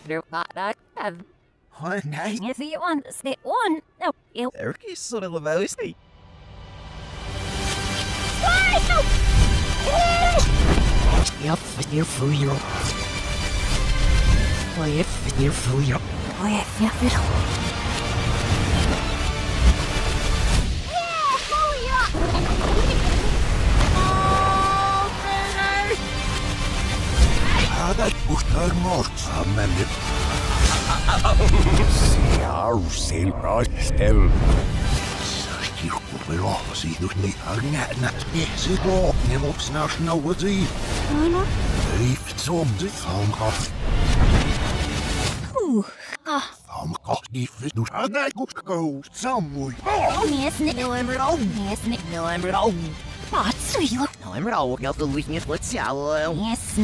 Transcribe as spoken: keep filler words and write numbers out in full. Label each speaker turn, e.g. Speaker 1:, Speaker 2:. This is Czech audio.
Speaker 1: after that.
Speaker 2: What night?
Speaker 1: If you want to stay one, no, you.
Speaker 2: Turkey sort of lavosty.
Speaker 3: Yep, you're fool you. Oh, yep, you're fool you.
Speaker 1: Oh, yeah, yeah, yeah.
Speaker 2: هذا مختار موت عمل سيار سيل راستل سيقبل سيدني أغنى سيقو نموكس ناشنوزي
Speaker 1: أنا
Speaker 2: كيف تصومدي ثامقا ثامقا كيف دوش هذا كوشكو ساموي
Speaker 1: Yes, no, I'm wrong. Yes, no, I'm wrong. What's real?
Speaker 3: No, I'm wrong. Jag får lyssna på ett själv.
Speaker 1: Yes,